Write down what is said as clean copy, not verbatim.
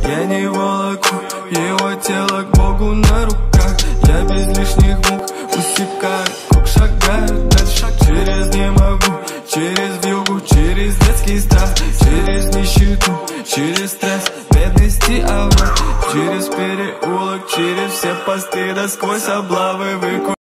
Я не волоку его тело к Богу на руках. Я без лишних мук усекаю, как шагаю дальше. Через не могу, через вьюгу, через детский страх, через нищету, через стресс, бедности, овраг, через переулок, через все посты, да сквозь облавы выкуп.